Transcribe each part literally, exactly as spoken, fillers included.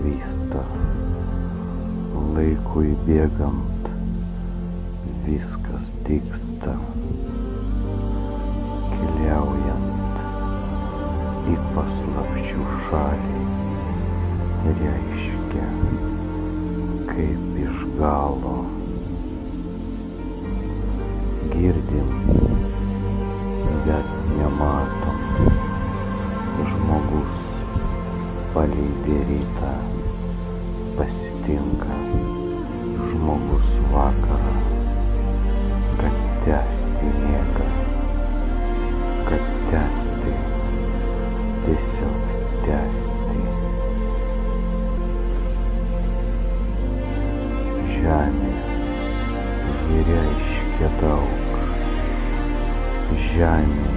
svysta, laikui bėgant viskas dygsta, keliaujant į paslapčių šalį, reiškia kaip iš galo. Girdim, bet nematom, žmogus palydi rytą, pasitinka žmogus vakarą, kad tęsti miegą, kad tęsti, tiesiog tęsti. Žemė, ji reiškia daug, žemė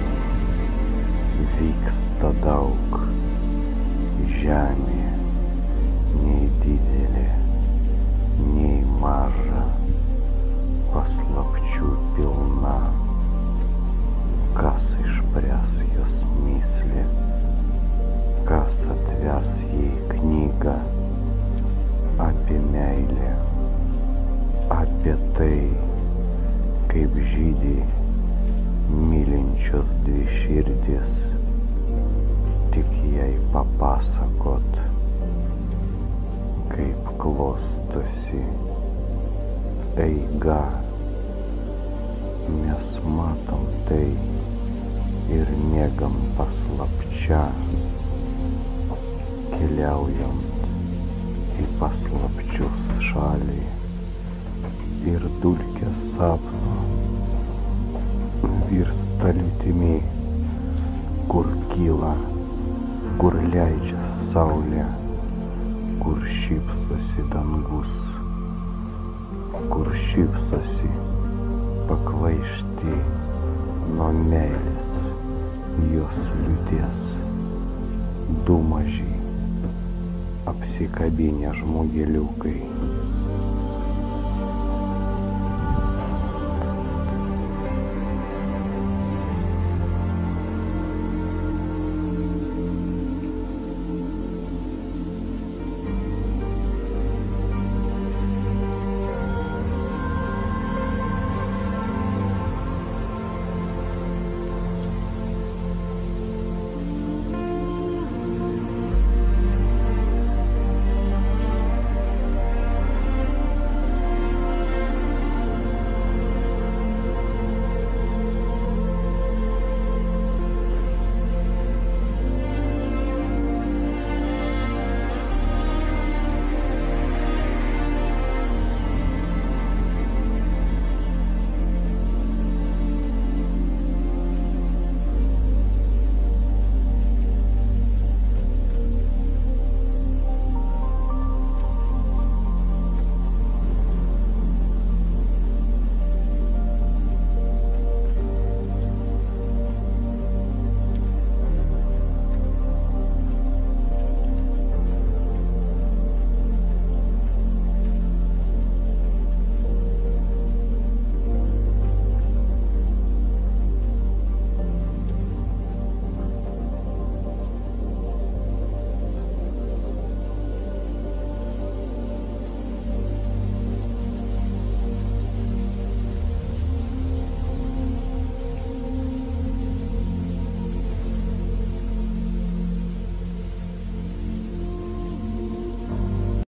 vyksta daug, žemė nei didelė, nei maža, paslapčių pilna. Kas išpres jos myslę, kas atvers jai knygą apie meilę, apie tai, kaip žydi mylinčios dvi širdis, tik jai papasakot, kaip klostosi eiga. Mes matom tai ir miegam paslapčia, keliaujant į paslapčius šalį, ir dulkės sapno virsta liūtimi, kur kyla, kur leidžia saulė, kur šypsosi dangus, kur šypsosi pakvaišti nuo meilės jos liūties. Du maži apsikabinę žmogeliukai